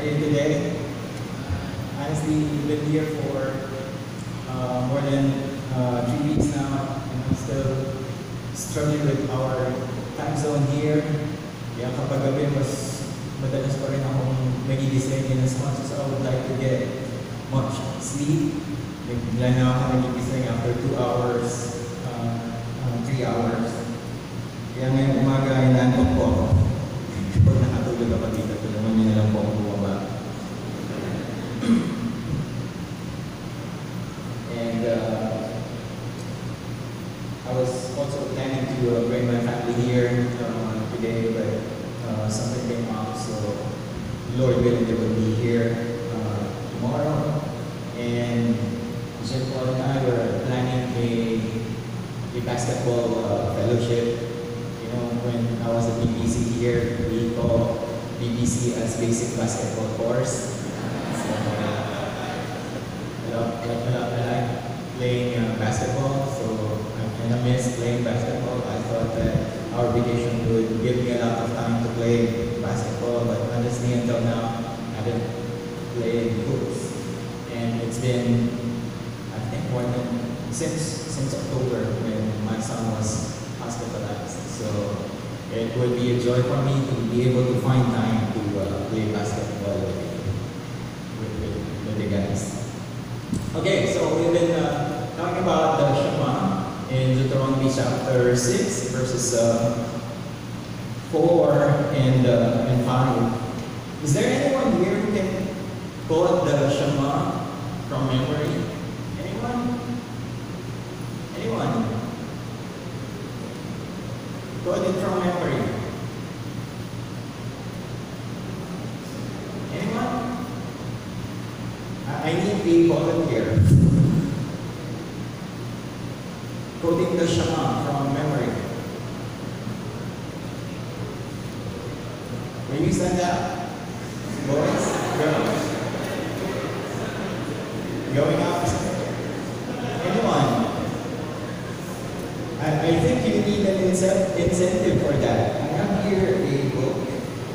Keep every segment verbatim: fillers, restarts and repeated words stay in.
are you today? Honestly, we've been here for uh, more than uh, three weeks now, and I'm still struggling with our time zone here. Kaya kapag gabi, mas madalas pa rin akong nagigising in as much as I would like to get much sleep. Bigla na ako nagigising after two hours, uh, uh, three hours. Kaya ngayong umaga, inaantok po ako. Pag nakatulog ako dito, tulungan niyo na lang po akong bumaba. And uh, I was also planning to uh, bring my family here uh, today, but uh, something came up, so Lord willing, they will be here uh, tomorrow. And Jerome and I were planning a, a basketball uh, fellowship. You know, when I was at B B C here, we call B B C as basic basketball course. So, I, love, I, love, I like playing uh, basketball, so I kind of miss playing basketball. I thought that our vacation would give me a lot of time to play basketball, but honestly, until now, I haven't played hoops. And it's been, I think, more than since since October when my son was hospitalized. So it would be a joy for me to be able to find time to uh, play basketball with, with, with, with the guys. Okay, so we've been uh, talking about the Shema in Deuteronomy chapter six, verses uh, four and uh, and five. Is there anyone here who can quote the Shema from memory? Anyone? Anyone? Quote it from memory. Anyone? I, I need a volunteer. Quoting the Shema from memory. Will you stand up? Boys, girls. Going up? Anyone? I, I think you need an incentive for that. I have here a book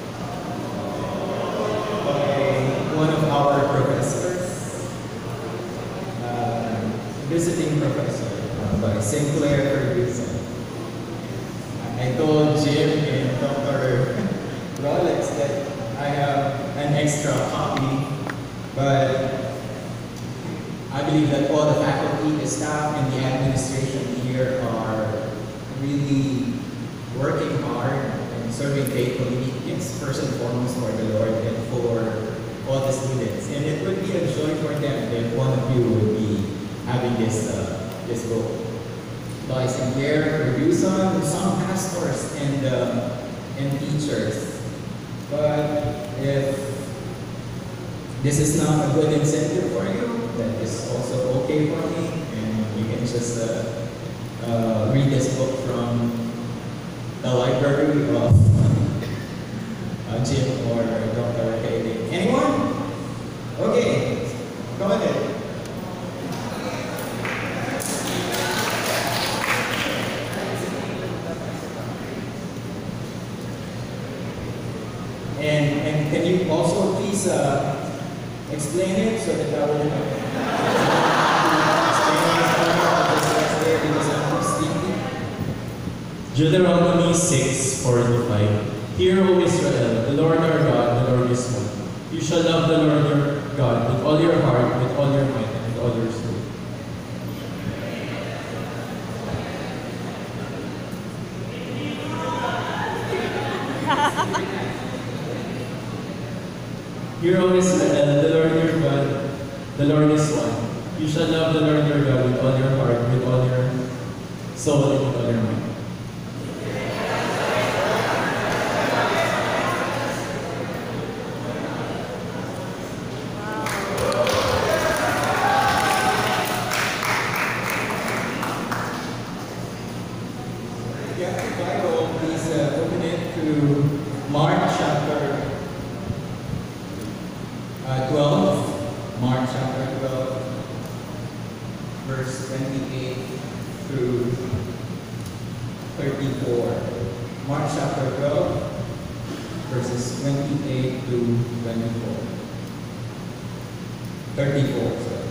by one of our professors, uh, visiting professor uh, by Sinclair Ferguson. I told Jim and Doctor Rolex that I have an extra copy, but I believe that all the faculty, the staff, and the administration here are really working hard and serving faithfully, yes, first and foremost for the Lord and for all the students. And it would be a joy for them if one of you would be having this uh, this book by Sinclair, Ferguson, some pastors and uh, and teachers. But if this is not a good incentive for you, that is also okay for me, and you can just uh, uh, read this book from the library of uh, Jim or Doctor Katie. Anyone? Okay, go ahead. And, and can you also please uh, explain it so that I will Deuteronomy six, four to five. Hear, O Israel, the Lord our God, the Lord is one. You shall love the Lord your God with all your heart, with all your might, and with all your soul. Hear, O Israel, the Lord your God, the Lord is one. You shall love the Lord your God with all your heart, with all your soul, and with all your mind. thirty-four. Mark chapter twelve, verses twenty-eight to twenty-four. thirty-four, sorry.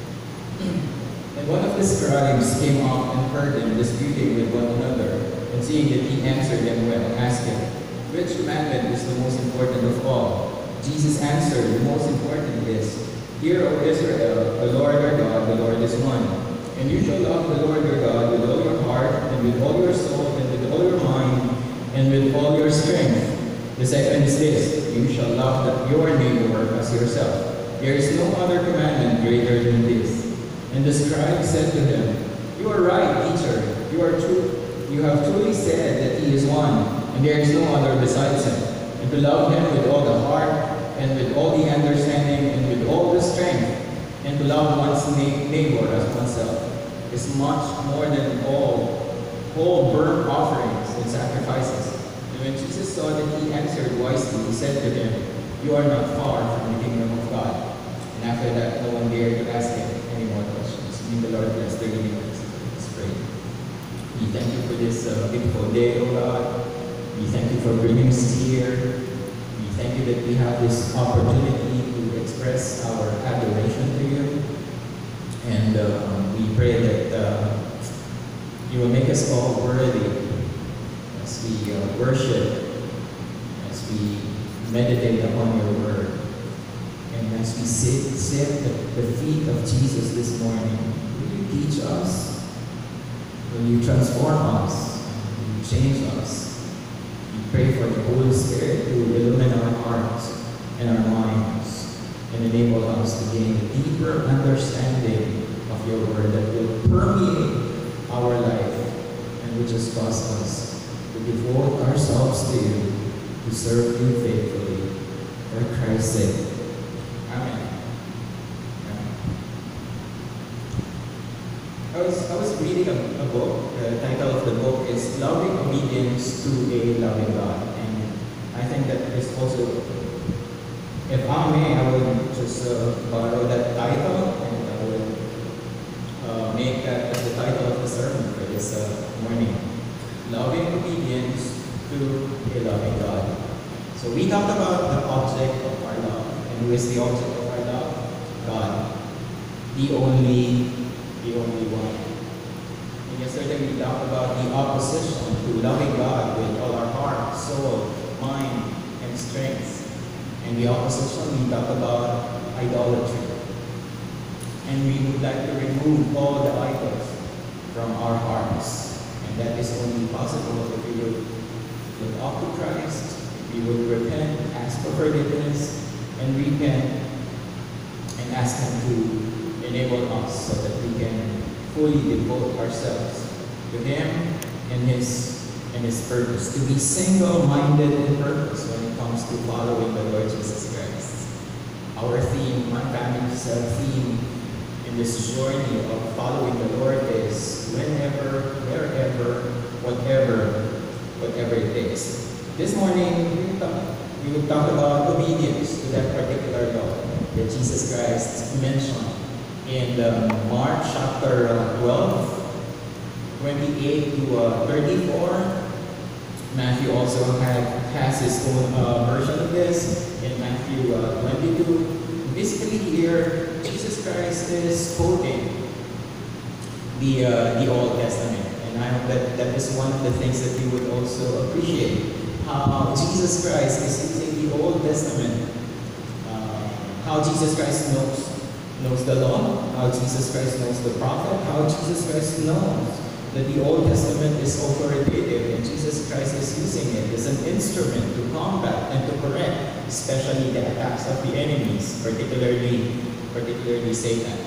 And one of the scribes came up and heard them disputing with one another, and seeing that he answered them well, asked him, "Which commandment is the most important of all?" Jesus answered, "The most important is, Hear, O Israel, the Lord our God, the Lord is one. And you shall love the Lord your God with all your heart, and with all your soul, and with all your mind, and with all your strength. The second is this, you shall love the, your neighbor as yourself. There is no other commandment greater than this." And the scribe said to him, "You are right, teacher. You are true. You have truly said that he is one, and there is no other besides him. And to love him with all the heart, and with all the understanding, and with all the strength, and to love one's neighbor as oneself, is much more than all whole burnt offerings and sacrifices." And when Jesus saw that he answered wisely, he said to him, "You are not far from the kingdom of God." And after that, no one dared to ask him any more questions. May the Lord bless the reading of His word. Let's pray. We thank you for this uh, beautiful day, O God. We thank you for bringing us here. We thank you that we have this opportunity to express our adoration to you. And uh, we pray that uh, you will make us all worthy as we uh, worship, as we meditate upon your word, and as we sit, sit at the feet of Jesus this morning. Will you teach us? Will you transform us? Will you change us? We pray for the Holy Spirit to illumine our hearts and our minds and enable us to gain a deeper understanding of your word that will permeate our life and which has caused us to devote ourselves to you, to serve you faithfully for Christ's sake. Amen. Amen. I was, I was reading a, a book. The title of the book is Loving Obedience to a Loving God. And I think that is also, if I may, I would just uh, borrow that title and I would uh, make that as the title of the sermon for this uh, morning. Loving Obedience to a Loving God. So we talked about the object of our love. And who is the object of our love? God. The only, the only one. And yesterday we talked about the opposition to loving God with all our heart, soul, mind, and strength. And the opposition we talked about idolatry. And we would like to remove all the idols from our hearts. And that is only possible if we would look up to Christ, we would repent, ask for forgiveness, and repent, and ask Him to enable us so that we can fully devote ourselves to Him and His and His purpose, to be single-minded in purpose when it comes to following the Lord Jesus Christ. Our theme, my family's uh, theme in this journey of following the Lord is whenever, wherever, whatever, whatever it takes. This morning, we will talk, we will talk about obedience to that particular law that Jesus Christ mentioned in um, Mark chapter twelve, twenty-eight to uh, thirty-four. Matthew also had, has his own uh, version of this in Matthew uh, twenty-two. Basically here, Jesus Christ is quoting the, uh, the Old Testament. And I hope that that is one of the things that you would also appreciate. How Jesus Christ is using the Old Testament. Uh, how Jesus Christ knows, knows the law. How Jesus Christ knows the prophet. How Jesus Christ knows that the Old Testament is authoritative. And Jesus Christ is using it as an instrument to combat and to correct, especially the attacks of the enemies, particularly, particularly Satan.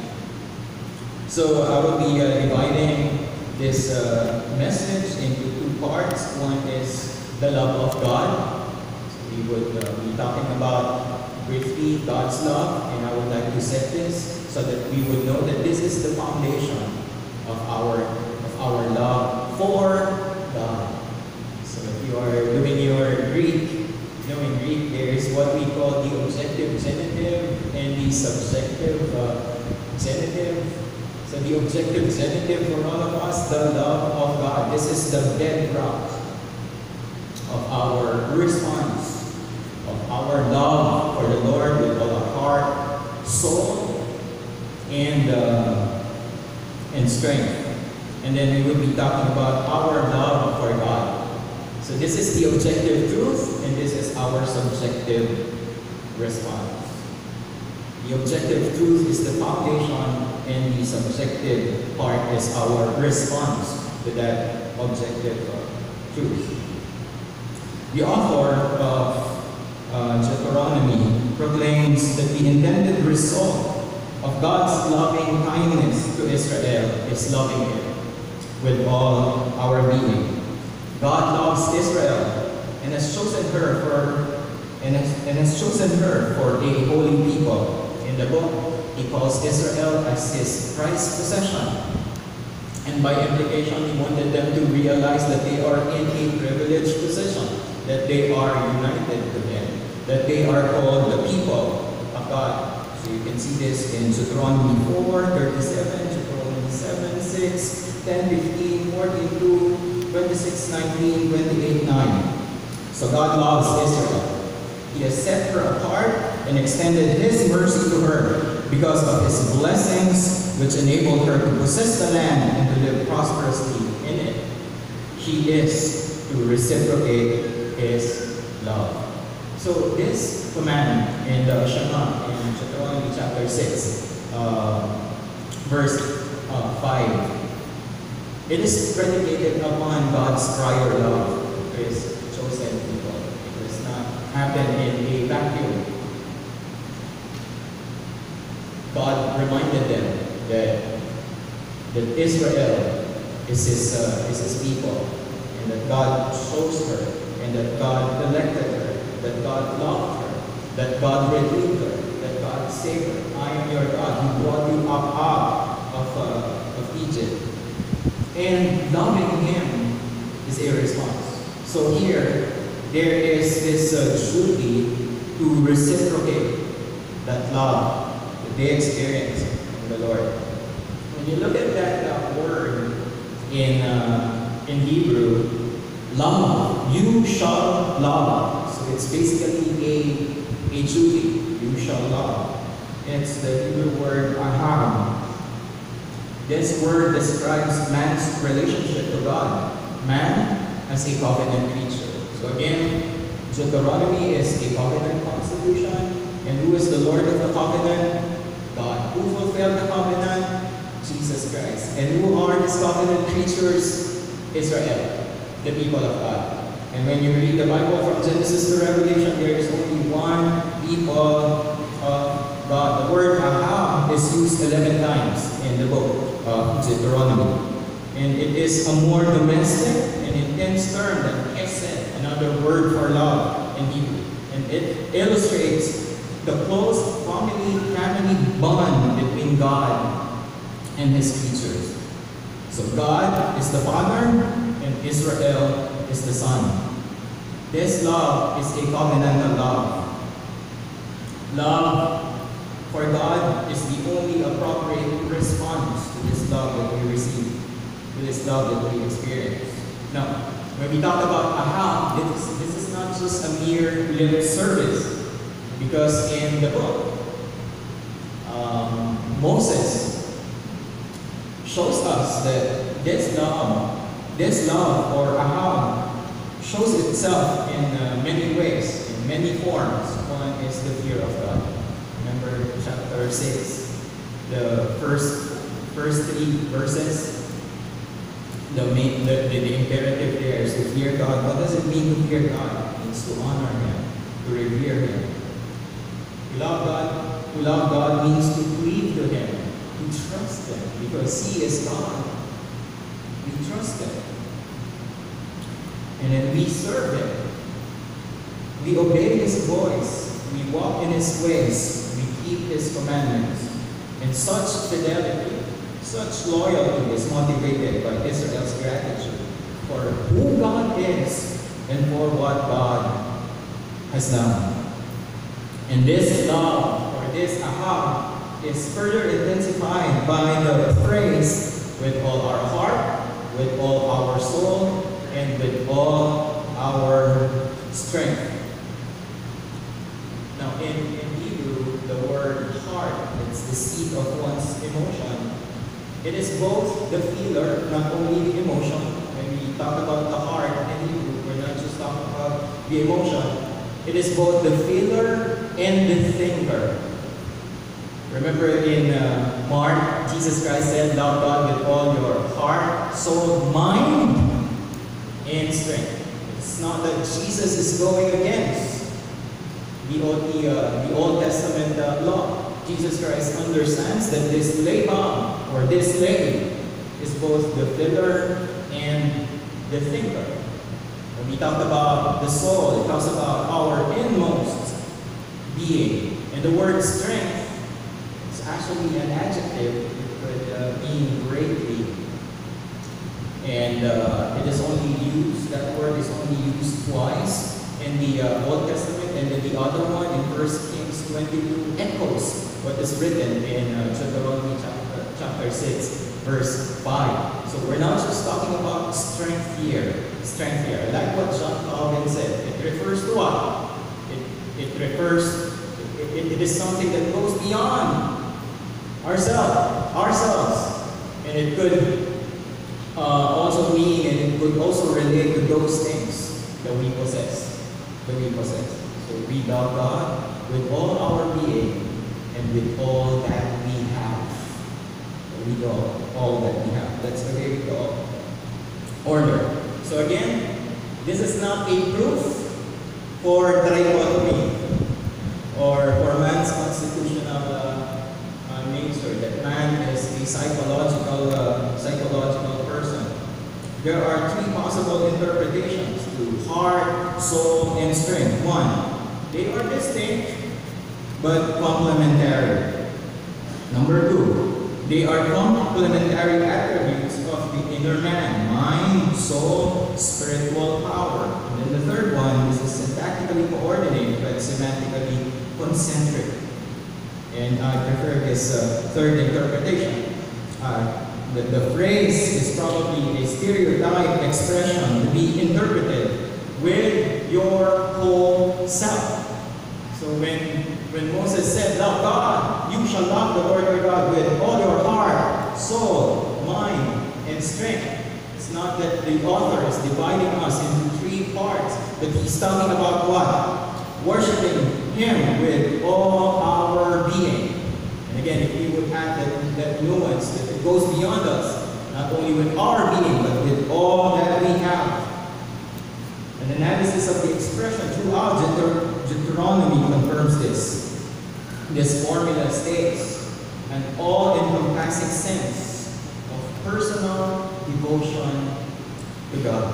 So I will be uh, dividing this uh, message into two parts. One is the love of God. So we would uh, be talking about briefly God's love, and I would like to set this so that we would know that this is the foundation of our of our love for God. So if you are doing your Greek, you know in Greek there is what we call the objective genitive and the subjective uh, genitive. So the objective genitive for all of us, the love of God. This is the bedrock of our response our love for the Lord with all our heart, soul, and, uh, and strength. And then we will be talking about our love for God. So this is the objective truth, and this is our subjective response. The objective truth is the foundation, and the subjective part is our response to that objective uh, truth. The author of uh, Deuteronomy proclaims that the intended result of God's loving kindness to Israel is loving Him with all our being. God loves Israel and has chosen her for and has, and has chosen her for a holy people. In the book, He calls Israel as His prized possession, and by implication, He wanted them to realize that they are in a privileged position, that they are united to Him, that they are called the people of God. So you can see this in Deuteronomy four, thirty-seven, Deuteronomy seven, six, ten, fifteen, fourteen, two, twenty-six, nineteen, twenty-eight, nine. So God loves Israel. He has set her apart and extended His mercy to her because of His blessings, which enabled her to possess the land and to live prosperously in it. He is to reciprocate His love. So this command in the Shema in Deuteronomy chapter six, uh, verse uh, five, it is predicated upon God's prior love to His chosen people. It does not happen in a vacuum. God reminded them that, that Israel is his, uh, is his people, and that God chose her, and that God elected her, that God loved her, that God redeemed her, that God saved her. I am your God who brought you up out of, uh, of Egypt. And loving Him is a response. So here, there is this uh, duty to reciprocate that love that they experience from the Lord. When you look at that uh, word in, uh, in Hebrew, love, you shall love. So it's basically a, a duty, you shall love. It's the Hebrew word aham. This word describes man's relationship to God. Man as a covenant creature. So again, Deuteronomy is a covenant constitution. And who is the Lord of the covenant? God. Who fulfilled the covenant? Jesus Christ. And who are His covenant creatures? Israel, the people of God. And when you read the Bible from Genesis to Revelation, there is only one people of God. The word aham is used eleven times in the book of Deuteronomy. And it is a more domestic and intense term than chesed, another word for love in Hebrew. And it illustrates the close family, family bond between God and His creatures. So God is the Father and Israel is the Son. This love is a covenantal love. Love for God is the only appropriate response to this love that we receive, to this love that we experience. Now, when we talk about aham, this, this is not just a mere lip service, because in the book, um, Moses shows us that this love, this love or aham, shows itself in uh, many ways, in many forms. One is the fear of God. Remember chapter six, the first first three verses. The, main, the, the, the imperative there is to fear God. What does it mean to fear God? It means to honor Him, to revere Him. To love God, to love God means to cleave to Him, to trust Him, because He is God. We trust Him. And then we serve Him. We obey His voice. We walk in His ways. We keep His commandments. And such fidelity, such loyalty is motivated by Israel's gratitude for who God is and for what God has done. And this love, or this aham, is further intensified by the phrase, with all our heart, with all our soul, and with all our strength. in, in Hebrew, the word heart, it's the seat of one's emotion. It is both the feeler, not only the emotion. When we talk about the heart in Hebrew, we're not just talking about the emotion. It is both the feeler and the thinker. Remember in uh, Mark, Jesus Christ said, love God with all your heart, soul, mind, and strength. It's not that Jesus is going against the Old, the, uh, the Old Testament uh, law. Jesus Christ understands that this labor or this lay is both the filler and the thinker. When we talk about the soul, it talks about our inmost being. And the word strength is actually an adjective. It could uh, mean greatly. And uh, it is only used, that word is only used twice in the uh, Old Testament, and then the other one in First Kings twenty-two echoes what is written in uh, Deuteronomy chapter, chapter six, verse five. So we're not just talking about strength here. Strength here. Like what John Calvin said, it refers to what? It, it refers, it, it is something that goes beyond ourselves, ourselves. And it could uh, also mean, and it could also relate to those things that we possess. That we possess. So we love God with all our being and with all that we have. We know all that we have. That's the way we go. Order. So again, this is not a proof for trichotomy or for man's constitutional uh, uh, nature, that man is a psychological, uh, psychological person. There are three possible interpretations to heart, soul, and strength. One, they are distinct but complementary. Number two, they are complementary attributes of the inner man: mind, soul, spiritual power. And then the third one is syntactically coordinated but semantically concentric. And I prefer this uh, third interpretation. Uh, the, the phrase is probably a stereotype expression to be interpreted with your whole self. So when, when Moses said, love God, you shall love the Lord your God with all your heart, soul, mind, and strength. It's not that the author is dividing us into three parts, but he's talking about what? Worshiping Him with all our being. And again, if we would add that, that nuance, that it goes beyond us, not only with our being, but with all that we have. An analysis of the expression throughout Deuteronomy confirms this. This formula states an all-encompassing sense of personal devotion to God.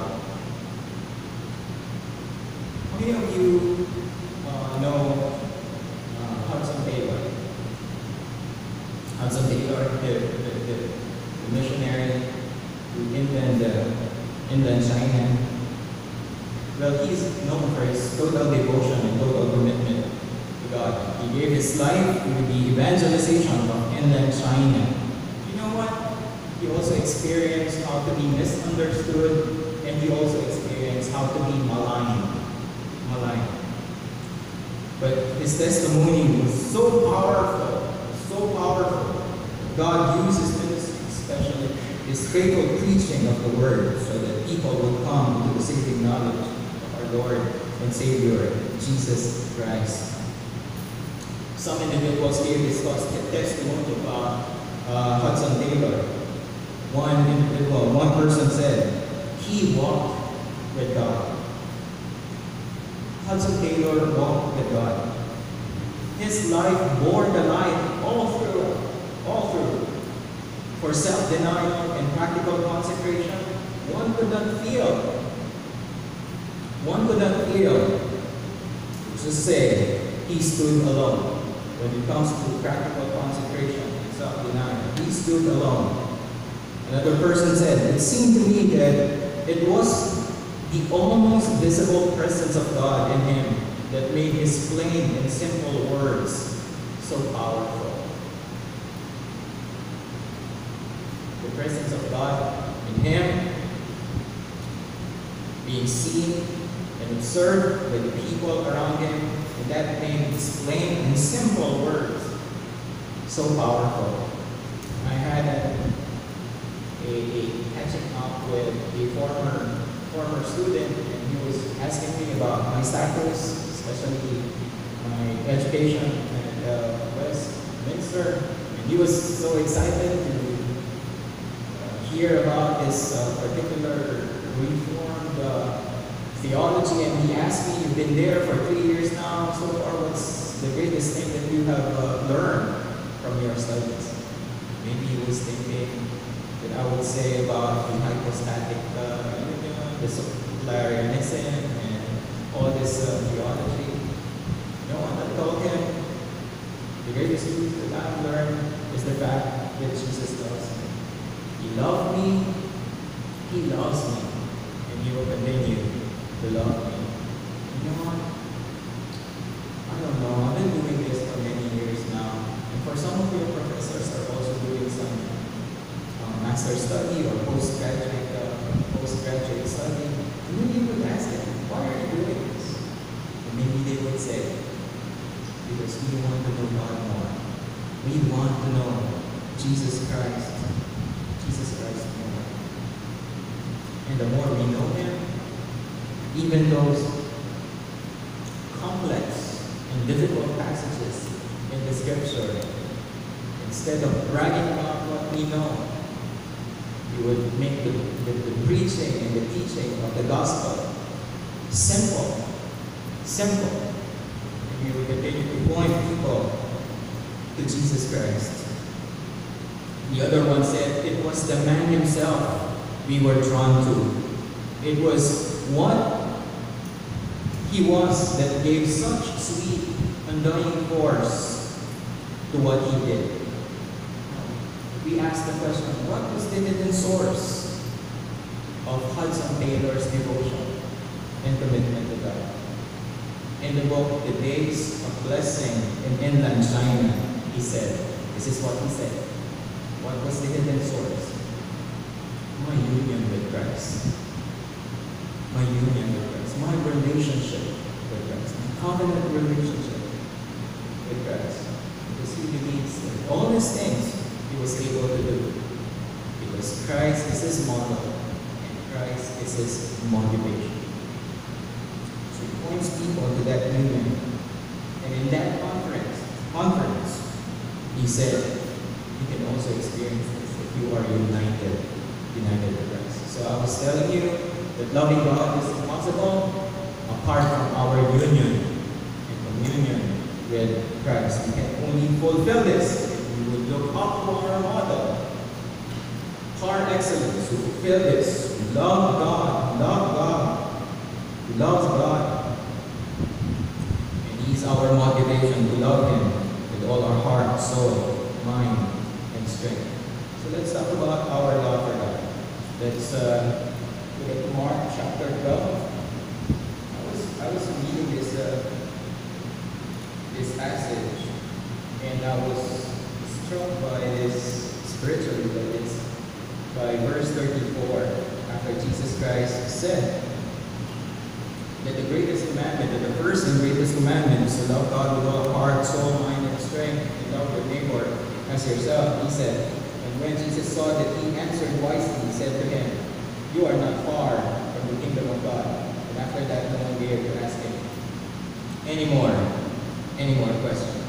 How many of you uh, know uh, Hudson Taylor? Hudson Taylor, the, the, the, the missionary to inland, uh, inland China. Well, he's known for his total devotion and total commitment to God. He gave his life to the evangelization of inland China. You know what? He also experienced how to be misunderstood, and he also experienced how to be maligned. maligned. But his testimony was so powerful, so powerful. God used his ministry, especially his faithful preaching of the word, so that people would come to the saving knowledge of our Lord and Savior, Jesus Christ. Some individuals gave this testimony about uh, Hudson Taylor. One individual, one person said, he walked with God. Hudson Taylor walked with God. His life bore the light all through, all through. For self-denial and practical consecration, one could not feel. One could not feel. Just say, he stood alone. When it comes to practical consecration and self-denial, he stood alone. Another person said, it seemed to me that it was the almost visible presence of God in him that made his plain and simple words so powerful. The presence of God in him, being seen and observed by the people around him, And that made explain in simple words so powerful. I had a, a, a catching up with a former former student, and he was asking me about my status, especially my education at uh, Westminster. And he was so excited to uh, hear about this uh, particular reformed uh, theology, and he asked me, "You've been there for three years now. So far, what's the greatest thing that you have uh, learned from your studies?" Maybe he was thinking that I would say about the hypostatic uh, union, the subsidiarism, and all this uh, theology. No one I told him the greatest truth that I've learned is the fact that Jesus loves me. He loved me, He loves me, and He will continue to love me. You know what? I don't know. I've been doing this for many years now. And for some of your professors are also doing some um, master study or postgraduate uh, postgraduate study. And then you would ask them, why are you doing this? And maybe they would say, because we want to know God more. We want to know Jesus Christ. Jesus Christ more. And the more we know Him, even those complex and difficult passages in the scripture, instead of bragging about what we know, we would make the, the, the preaching and the teaching of the gospel simple, simple. And we would continue to point people to Jesus Christ. The other one said it was the man himself we were drawn to. It was what He was that gave such sweet, undying force to what He did. We asked the question, what was the hidden source of Hudson Taylor's devotion and commitment to God? In the book, The Days of Blessing in Inland China, he said, this is what he said. What was the hidden source? My union with Christ. My union with Christ. My relationship with Christ. My covenant relationship with Christ. Because he believes in all these things he was able to do. Because Christ is his model and Christ is his motivation. So he points people to that union. And in that conference, conference, he said, you can also experience this if you are united, united with Christ. So I was telling you that loving God is impossible apart from our union and communion with Christ. We can only fulfill this if we would look up to our model, par excellence, to fulfill this. Love God, love God, love God. And He's our motivation to love Him with all our heart, soul, mind, and strength. So let's talk about our love for God. Let's uh, look at Mark chapter twelve. I was I was reading this uh, this passage, and I was struck by this spiritually, but it's by verse thirty-four, after Jesus Christ said that the greatest commandment, that the first and greatest commandment is to love God with all heart, soul, mind, and strength, and love your neighbor as yourself. He said, and when Jesus saw that he answered wisely, he said to him, you are not far from the kingdom of God. And after that, no one dared to ask him any more, any more questions.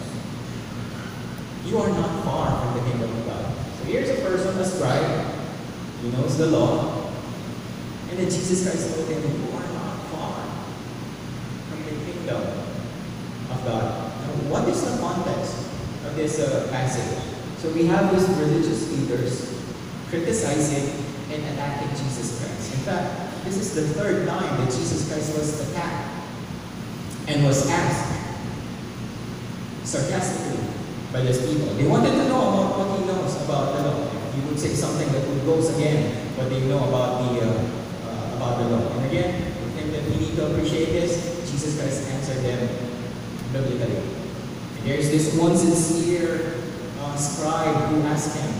You are not far from the kingdom of God. So here's a person, a scribe, he knows the law, and then Jesus Christ told him, you are not far from the kingdom of God. Now, what is the context of this uh, passage? So we have these religious leaders criticizing and attacking Jesus Christ. In fact, this is the third time that Jesus Christ was attacked and was asked sarcastically by these people. They wanted to know about what he knows about the law. He would say something that would goes again what they know about the uh, uh, about the law. And again, I think that we need to appreciate this. Jesus Christ answered them biblically. And there's this one sincere uh, scribe who asked him,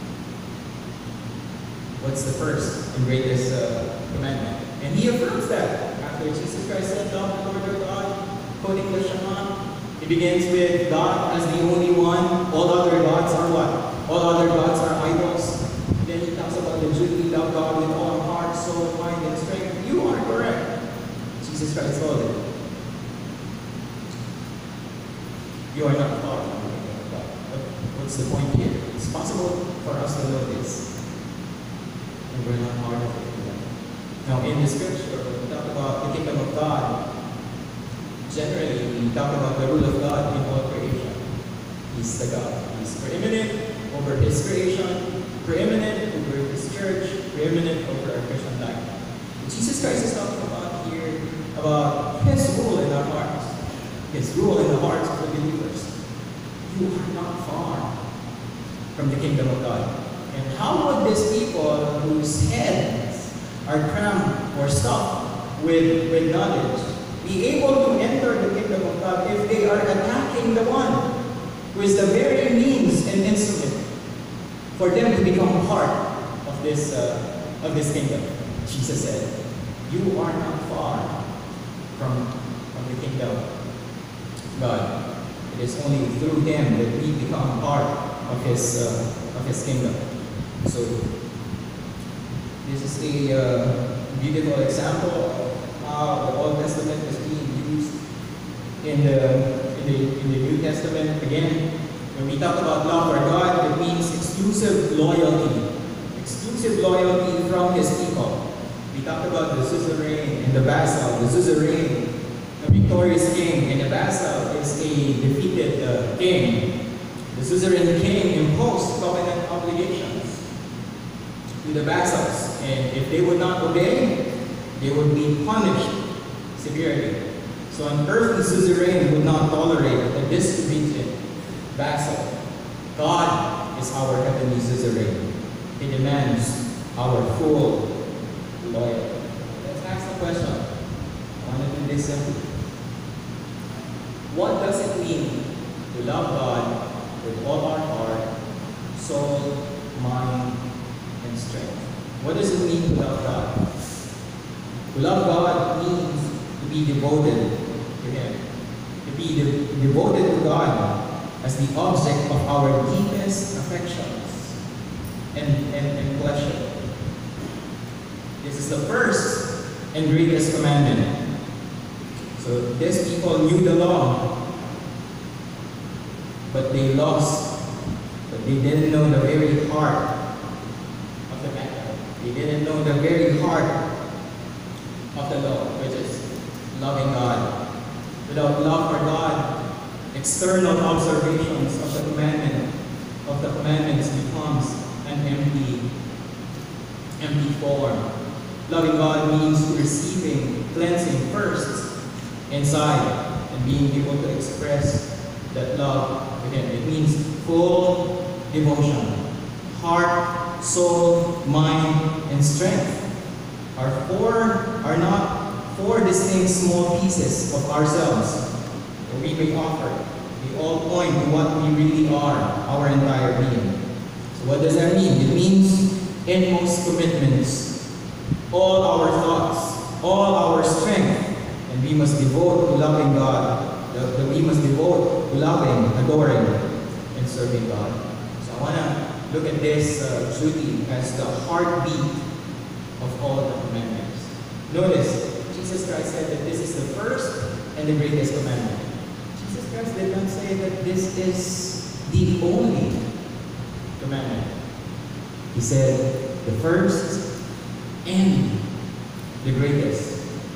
what's the first and greatest uh, commandment? And he affirms that. After Jesus Christ said, love the Lord your God quoting the Shema. He begins with God as the only one. All other gods are what? All other gods are idols. Then he talks about the duty to love God with all heart, soul, mind, and strength. You are correct. Jesus Christ told it. You are not far from the kingdom of God. But what's the point here? It's possible for us to know this. And we're not part of it. Now in the scripture, we talk about the kingdom of God. Generally, we talk about the rule of God in all creation. He's the God. He's preeminent over His creation, preeminent over His church, preeminent over our Christian life. Jesus Christ is talking about here about His rule in our hearts, His rule in the hearts of the believers. You are not far from the kingdom of God. And how would these people whose heads are crammed or stuffed with, with knowledge be able to enter the kingdom of God if they are attacking the one who is the very means and instrument for them to become part of this, uh, of this kingdom? Jesus said, you are not far from, from the kingdom of God. It is only through Him that we become part of His, uh, of His kingdom. So, this is a uh, beautiful example of how the Old Testament is being used in the, in the, in the New Testament. Again, when we talk about love for God, it means exclusive loyalty. Exclusive loyalty from His people. We talked about the suzerain and the vassal. The suzerain, a victorious king, and the vassal is a defeated uh, king. The suzerain king imposed covenant obligations to the vassals, and if they would not obey, they would be punished severely. So an earthly suzerain would not tolerate a disobedient vassal. God is our heavenly suzerain. He demands our full loyalty. Let's ask the question. I want to do this simply. What does it mean to love God with all our heart, soul, mind, and strength? What does it mean to love God? To love God means to be devoted to Him. To be de devoted to God as the object of our deepest affections and, and, and pleasure. This is the first and greatest commandment. So these people knew the law, but they lost, but they didn't know the very heart of the matter. They didn't know the very heart of the law, which is loving God. Without love for God, external observations of the commandment of the commandments becomes an empty, empty form. Loving God means receiving cleansing first inside and being able to express that love to Him. It means full devotion. Heart, soul, mind, and strength are four are not four distinct small pieces of ourselves that we may offer. They all point to what we really are, our entire being. So what does that mean? It means inmost commitments, all our thoughts, all our strength, and we must devote to loving God, that we must devote to loving, adoring, and serving God. So I want to look at this uh, duty as the heartbeat of all the commandments. Notice, Jesus Christ said that this is the first and the greatest commandment. Jesus Christ did not say that this is the only commandment. He said the first and the greatest.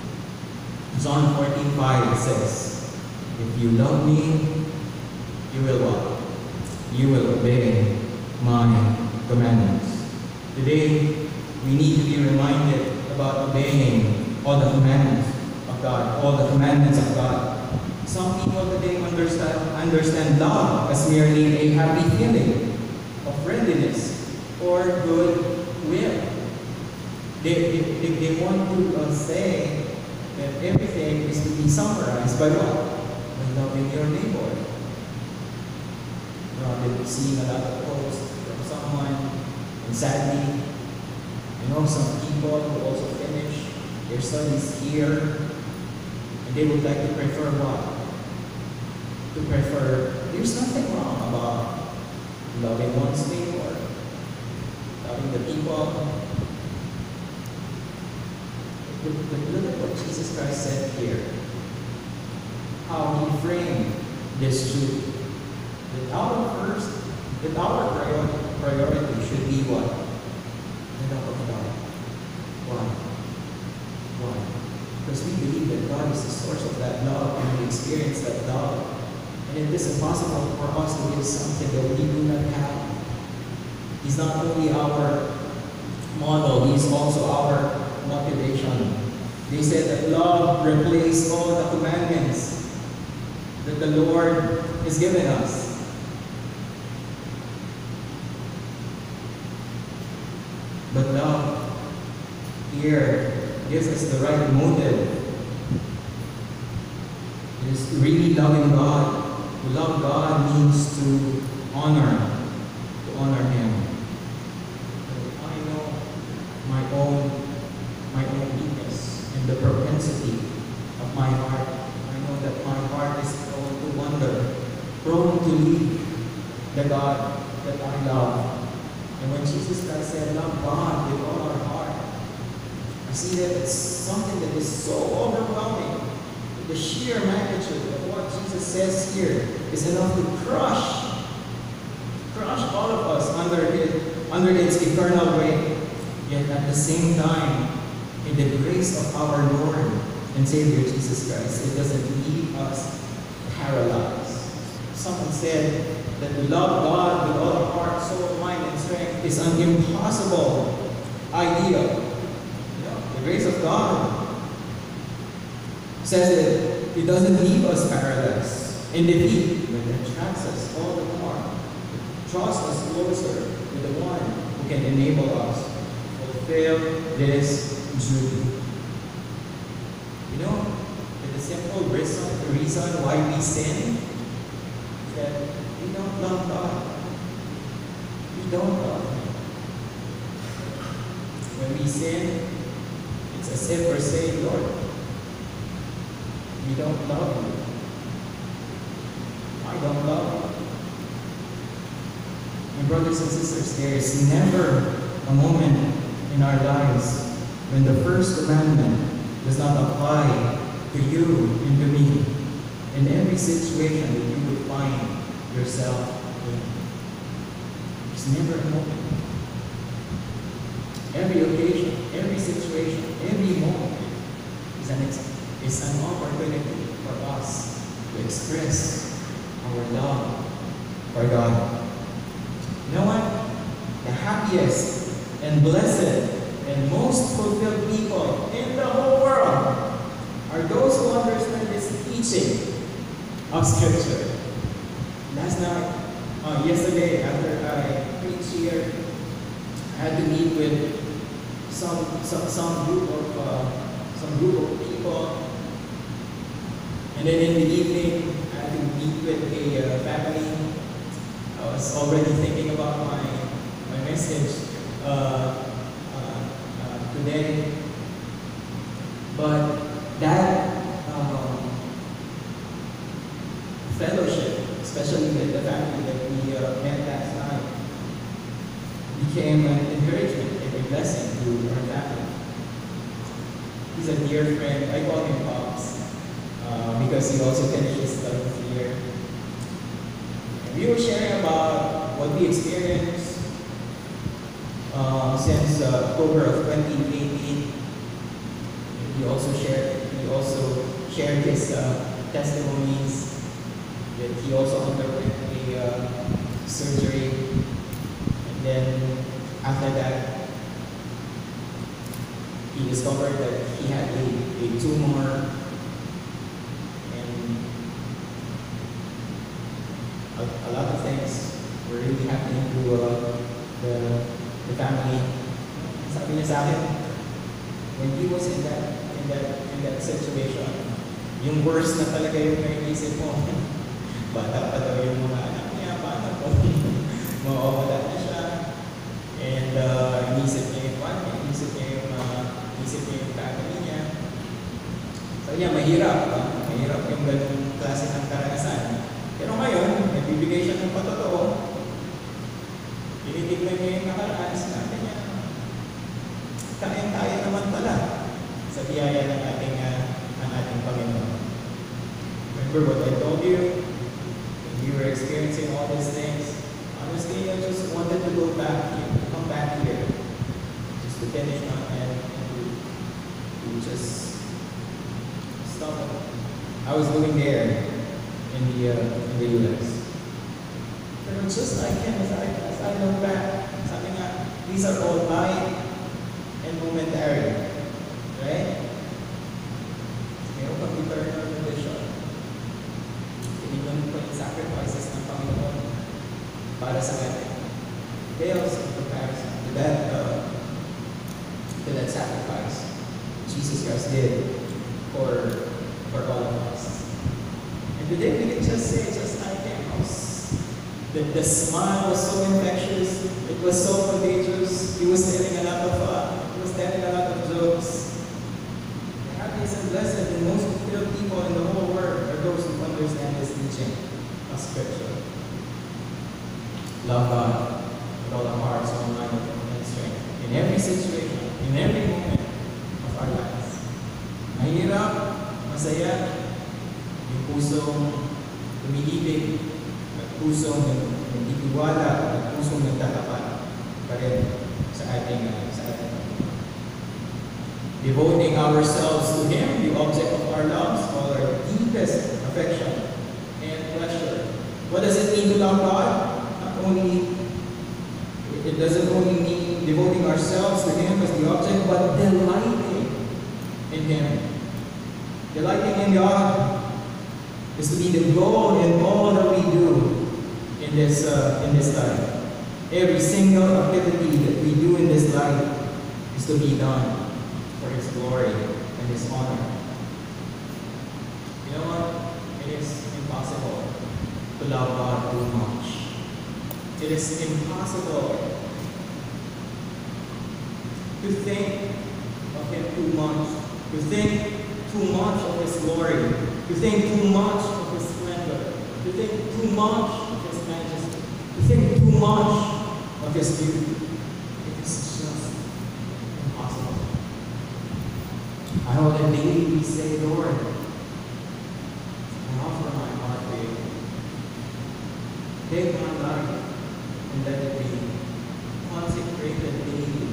John fourteen five says, if you love me, you will what? You will obey my commandments. Today, we need to be reminded about obeying all the commandments of God, all the commandments of God. Some people today understand, understand love as merely a happy feeling of friendliness or goodwill. They, they, they, they want to uh, say that everything is to be summarized by what? By loving your neighbor. You know, I've been seeing a lot of posts from someone, and sadly, I know some people who also finish their studies here, And they would like to prefer what? To prefer, there's nothing wrong about loving one's neighbor, loving the people. But, but look at what Jesus Christ said here. How he framed this truth. That our first, that our priority, priority should be what? The love of God. Why? Why? Because we believe that God is the source of that love and we experience that love. And it is impossible for us to give something that we do not have. He's not only our model, He's also our motivation. They said that love replaced all the commandments that the Lord has given us. But love here gives us the right motive. It is really loving God. To love God means to honor, to honor Him. I know my own, my own weakness and the propensity of my heart. I know that my heart is prone to wander, prone to leave the God that I love. And when Jesus Christ said, love God with all our heart, I see that it's something that is so overwhelming. The sheer magnitude of what Jesus says here is enough to crush, crush all of us under, it, under its eternal weight. Yet at the same time, in the grace of our Lord and Savior Jesus Christ, it doesn't leave us paralyzed. Someone said that to love God with all our heart, soul, mind, and strength is an impossible ideal. You know, the grace of God says that it doesn't leave us paralyzed in defeat, but it attracts us all the more. It draws us closer to the one who can enable us to fulfill this duty. You know, the simple reason, reason why we sin is that we don't love God. We don't love Him. When we sin, it's as if we're saying, Lord, we don't love You. I don't love You. My brothers and sisters, there is never a moment in our lives when the first commandment does not apply to you and to me in every situation that you would find yourself in. There's never a moment. Every occasion, every situation, every moment is an example. It's an opportunity for us to express our love for God. You know what? The happiest and blessed and most fulfilled people in the whole world are those who understand this teaching of Scripture. Last night, uh, yesterday, after I preached here, I had to meet with some some some group of uh, some group of people. And then in the evening, I had to meet with a uh, family. I was already thinking about my, my message uh, uh, uh, today. But that um, fellowship, especially with the family that we uh, met last night, became an encouragement and a blessing to our family. He's a dear friend. I call him Pops. Uh, because he also finished his studies here. And we were sharing about what we experienced uh, since uh, October of twenty eighteen. And he also shared he also shared his uh, testimonies that he also underwent a uh, surgery, and then after that he discovered that he had a, a tumor. A, a lot of things were really happening to uh, the, the family. Sabi niya sa akin, when he was in that, in that, in that situation, yung worst na talaga yung naisip mo. Bata pa daw yung mga anak niya, paano po? Mawawala na siya. And uh, inisip niya yung one, inisip niya yung, uh, inisip niya yung family niya. Sabi niya, mahirap. Uh, biyaya ng ating, uh, ng ating Panginoon. Remember what I told you? When you were experiencing all these things, honestly, I just wanted to go back here, come back here, just to finish my and, and to, to just stop it. I was living there in the, uh, in the U S. But just like him, as I, as I look back, sabi nga, these are all light and momentary. Right? Meron pang eternal condition. Pinigyan po yung sacrifices ng Panginoon para sa atin. Pales in comparison to that, uh, to that sacrifice Jesus Christ did for, for all of us. And today we can just say, just like him, the, the smile was so infectious, it was so contagious, he was telling a lot of uh, he was telling a lot of jokes. The happiest and blessed and most fulfilled people in the whole world are those who understand this teaching of Scripture. Love God with all our heart, soul, mind, and strength. In every situation, in every moment of our lives. Mahirap, masaya, yung pusong umiibig, pusong nagtitiwala at pusong nagtatapat pa rin sa ating, uh, sa ating devoting ourselves to Him, the object of our loves, all our deepest affection and pleasure. What does it mean to love God? Not only, it doesn't only mean devoting ourselves to Him as the object, but delighting in Him. Delighting in God is to be the goal in all that we do in this, uh, in this life. Every single activity that we do in this life is to be done for His glory and His honor. You know what? It is impossible to love God too much. It is impossible to think of Him too much, to think too much of His glory, to think too much of His splendor, to think too much of His majesty, to think too much of His beauty. It is just impossible. I know that daily we say, Lord, I offer my heart to you. Take my life and let it be consecrated daily.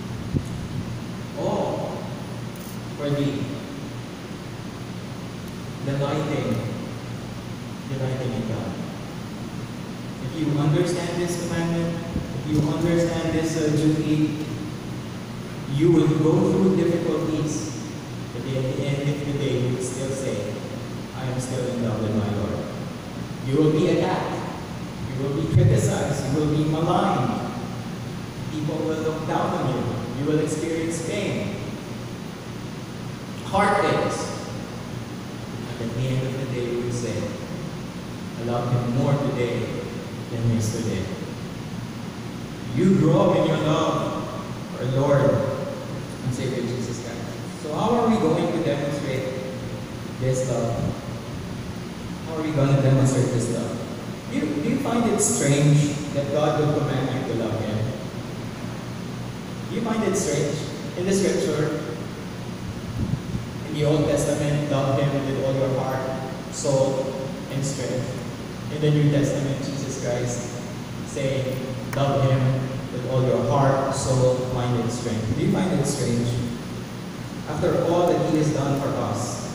All for Thee. Delighting, delighting in God. If you understand this commandment, if you understand this uh, duty, you will go through difficulties, but at the end of the day, you will still say, I am still in love with my Lord. You will be attacked, you will be criticized, you will be maligned. People will look down on you, you will experience pain, heartaches. At the end of the day, we will say, I love Him more today than yesterday. You grow up in your love for Lord and Savior Jesus Christ. So how are we going to demonstrate this love? How are we going to demonstrate this love? Do you, do you find it strange that God would command you to love Him? Do you find it strange? In the Scripture, in the Old Testament, love Him with all your heart, soul, and strength. In the New Testament, Jesus Christ saying, love Him with all your heart, soul, mind, and strength. Do you find it strange? After all that He has done for us,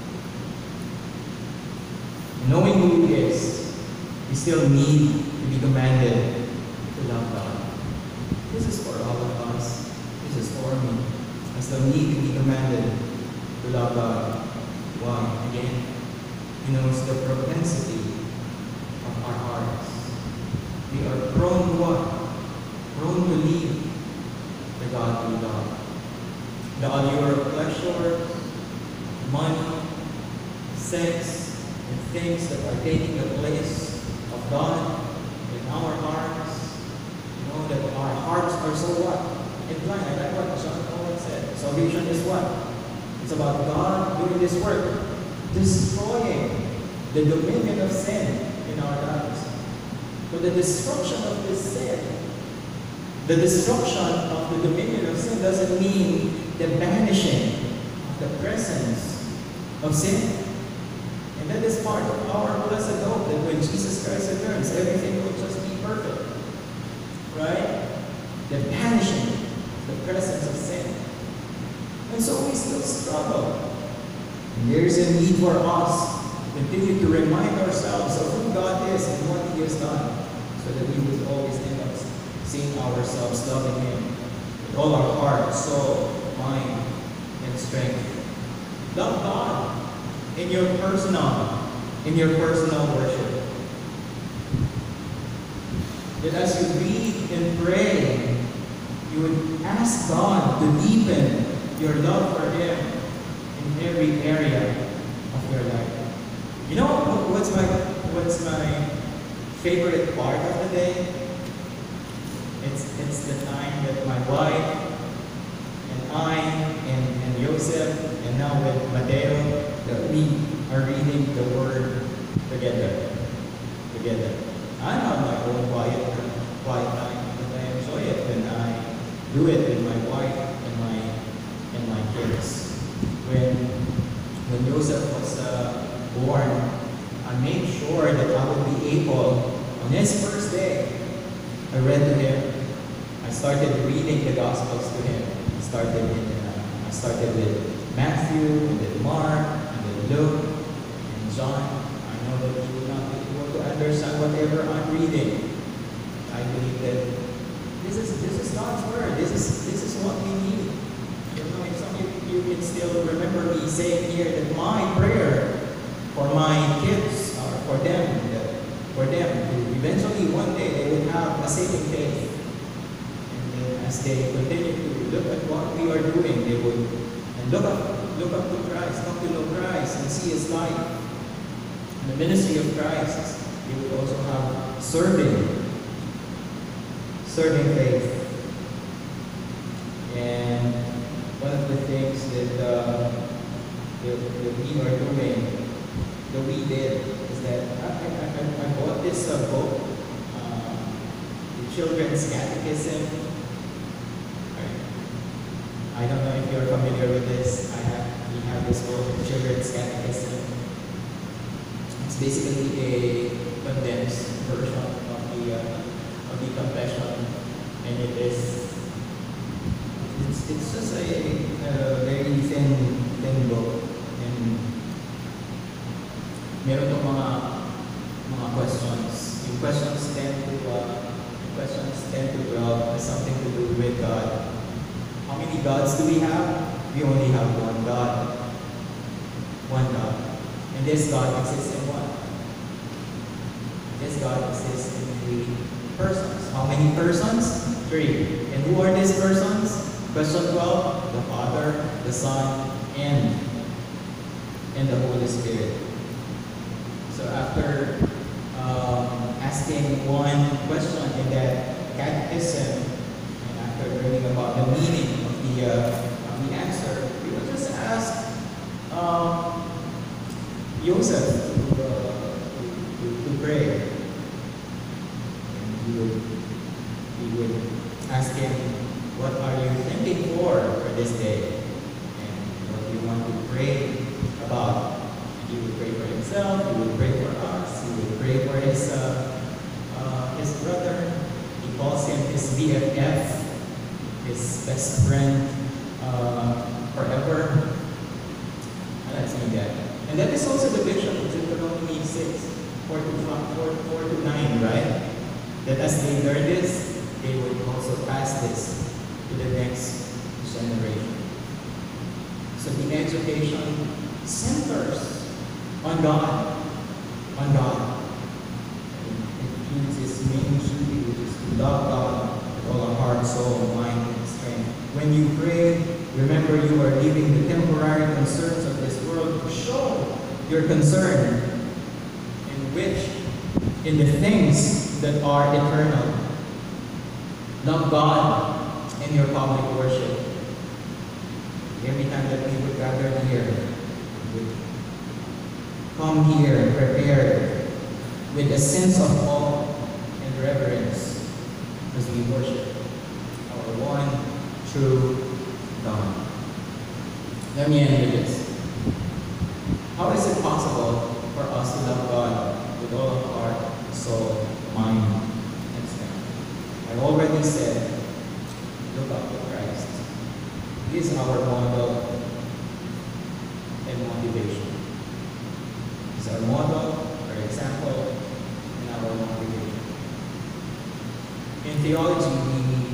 knowing who He is, we still need to be commanded to love God. This is for all of us. This is for me. I still need to be commanded to love God. Why? Again, He knows the propensity of our hearts. We are prone to what? Prone to leave the God we love. The allure of pleasure, money, sex, and things that are taking the place of God in our hearts. You know that our hearts are so what? Inclined. I like what John Owen said. Salvation is what? It's about God doing this work, destroying the dominion of sin in our lives. But the destruction of this sin, the destruction of the dominion of sin doesn't mean the banishing of the presence of sin. And that is part of our blessed hope, that when Jesus Christ returns, everything will just be perfect. Right? The banishing the presence of sin. And so we still struggle. And there is a need for us to continue to remind ourselves of who God is and what He has done, so that we would always end up seeing ourselves loving Him with all our heart, soul, mind, and strength. Love God in your personal, in your personal worship. That as you read and pray, you would ask God to deepen your love for Him in every area of your life. You know what's my what's my favorite part of the day? It's it's the time that my wife and I and, and Joseph and now with Mateo, that we are reading the Word together. Together. I have my own quiet quiet time, but I enjoy it when I do it with my wife and my and my kids. When when Joseph was uh, born, I made sure that I would be able, on his first day, I read to him. I started reading the Gospels to him. I started in uh, I started with Matthew, and then Mark, and then Luke, and John. I know that you will not be able to understand whatever I'm reading. I believe that this is this is God's word. This is this is what we need. You know, if some of you can still remember me saying here that my prayer for my kids or for them, that for them to eventually one day they would have a saving faith. And then as they continue to look at what we are doing, they would and look up look up to Christ, come to know Christ and see His life. And the ministry of Christ, they would also have serving. Serving faith. And one of the things that, uh, that, that we are doing, that we did, is that I, I, I bought this uh, book, uh, the Children's Catechism. Right. I don't know if you're familiar with this. I have, we have this book, the Children's Catechism. It's basically a condensed version of the uh, of the confession, and it is it's, it's just a, a very thin thin book, and meron tong mga mga questions. Yung questions ten to uh, questions ten to twelve has something to do with God. How many gods do we have? We only have one God. One God. And this God exists in what? This God exists in three persons. How many persons? Three. And who are these persons? Question twelve, the Father, the Son, and, and the Holy Spirit. So after um, asking one question in that catechism, and after learning about the meaning of the, uh, of the answer, we will just ask um, Joseph to, uh, to, to, to pray. We would, we would ask him, what are you thinking for for this day? And what do you want to pray about? He would pray for himself, he would pray for us, he would pray for his, uh, uh, his brother. He calls him his B F F, his best friend uh, forever. And that's me that. And that is also the vision of Deuteronomy six, four to nine, right? That as they learn this, they would also pass this to the next generation. So the education centers on God, on God. It includes His main duty, which is to love God with all our heart, soul, mind, and strength. When you pray, remember you are leaving the temporary concerns of this world to show your concern in which, in the things that are eternal. Love God in your public worship. Every time that we would gather here, we would come here prepared with a sense of awe and reverence as we worship our one true God. Let Let me end with this. How is it possible for us to love God with all of our heart, soul, mind, and strength? I already said, look up to Christ. He is our model and motivation. He's our model, our example, and our motivation. In theology, we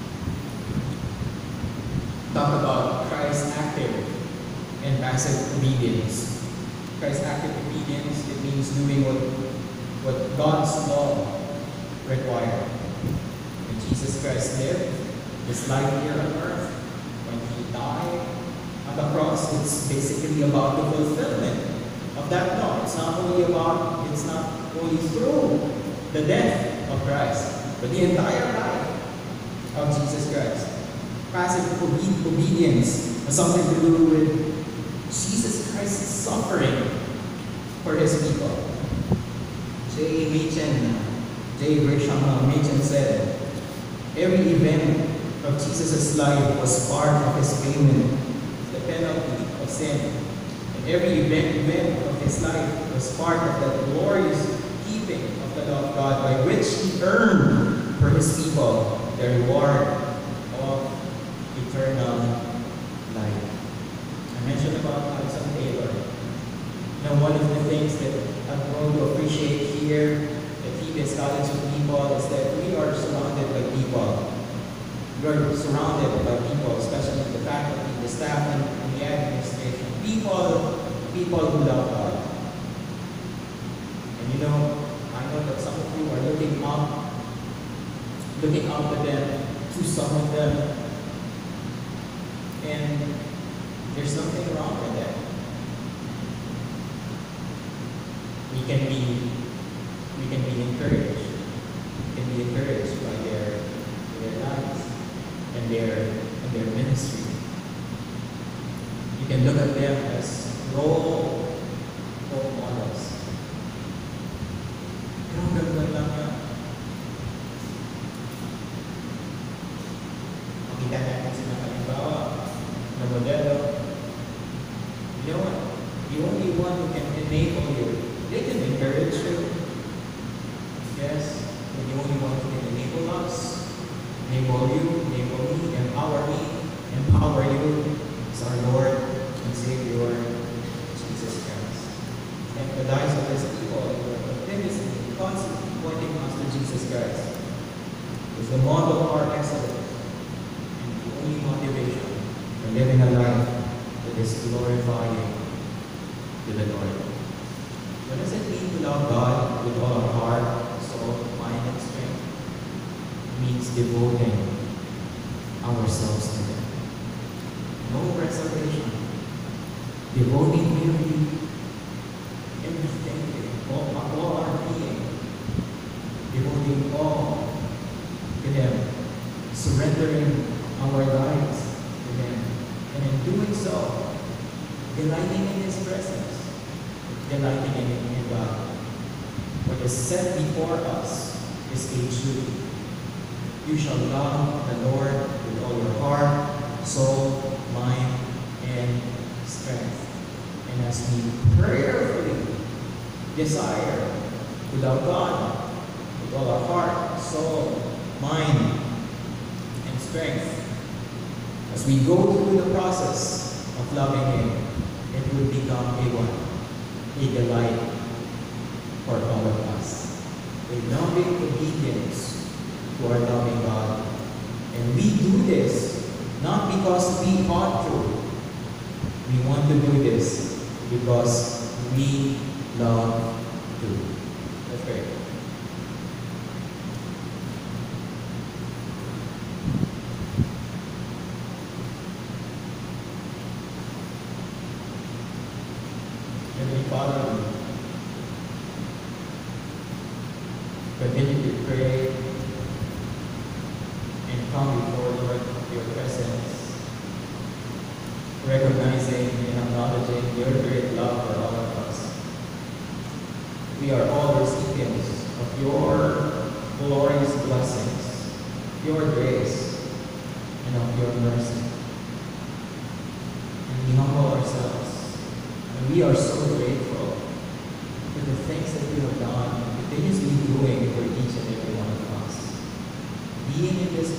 talk about Christ's active and passive obedience. Christ's active obedience, it means doing what, what God's law required. When Jesus Christ lived his life here on earth, when he died on the cross, it's basically about the fulfillment of that law. It's not only about, it's not only through the death of Christ, but the entire life of Jesus Christ. Passive obe- obedience has something to do with Jesus Christ's suffering for his people. J. Machen, J. Machen said, every event of Jesus' life was part of his payment, the penalty of sin. And every event, event of his life was part of the glorious keeping of the law of God, by which he earned for his people the reward of eternal life. I mentioned about Hudson Taylor. Now, one of the things that I've grown to appreciate here at Febias August with people is that we are surrounded by people. We are surrounded by people, especially the faculty, the staff, and, and the administration. People, people who love God. And you know, I know that some of you are looking up, looking up to them, to some of them, and there's something wrong with that. We can be, we can be encouraged. We can be encouraged by their, their lives and their, and their ministry. You can look at them as role, role models. Pero ganda lang yan. Makita natin sila halimbawa na modelo. You know what? The only one who can enable you, they can encourage you. Yes, but the only one who can enable us, enable you, enable me, empower me, empower you is our Lord and Savior, Jesus Christ. And the lives of His people were continuously, constantly pointing us to Jesus Christ. Is the model of our excellence and the only motivation for living a life that is glorifying to the Lord. What does it mean to love God with all our heart, soul, mind, and strength? It means devoting ourselves to Him. No reservation. Devoting really everything, all, all our being. Devoting all to Him. Surrendering our lives to Him. And in doing so, delighting in His presence. Delighting in, in God. What is set before us is a truth. You shall love the Lord with all your heart, soul, mind, and strength. And as we prayerfully desire to love God with all our heart, soul, mind, and strength, as we go through the process of loving Him, it will become a one. A delight for all of us. A loving obedience to our loving God. And we do this not because we ought to. We want to do this because we love to. Let's pray. Father, continue to pray and come before Lord your presence, recognizing and acknowledging your great love for all of us. We are all recipients of your glorious blessings, your grace, and of your mercy. And we humble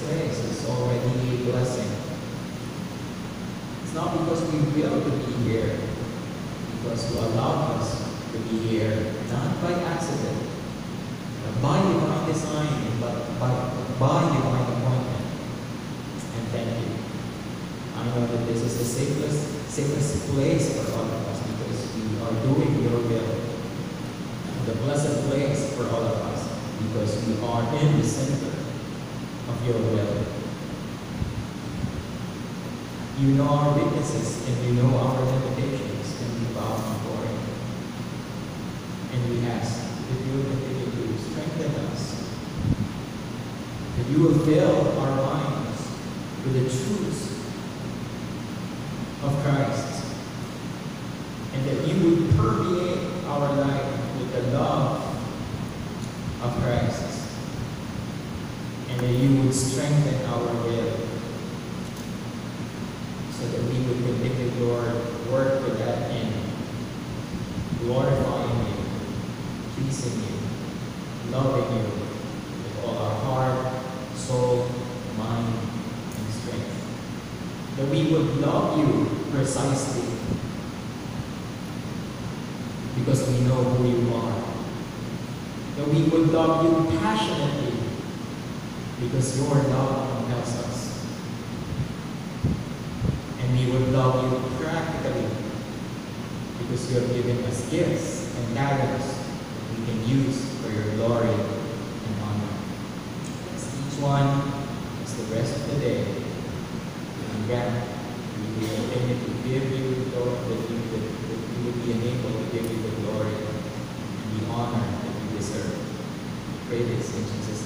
place is already a blessing. It's not because we will to be here, because you allowed us to be here, not by accident, but by divine design, but by, by divine appointment. And thank you. I know that this is the safest, safest place for all of us because we are doing your will. The blessed place for all of us because we are in the center of your will. You know our weaknesses and you know our limitations, and we bow before you. And we ask that you will continue to strengthen us, that you will fill our minds with the truths of Christ, and that you would permeate our life with the love of Christ, and that you would strengthen our will, so that we would continue, Lord, work to that end, glorifying you, pleasing you, loving you with all our heart, soul, mind, and strength. That we would love you precisely because we know who you are. That we would love you passionately because your love compels us. And we would love you practically because you have given us gifts and talents that we can use for your glory and honor. As each one is the rest of the day, and grant we will continue to give you, Lord, that you, that, that you would be enabled to give you the glory and the honor that you deserve. Pray this in Jesus'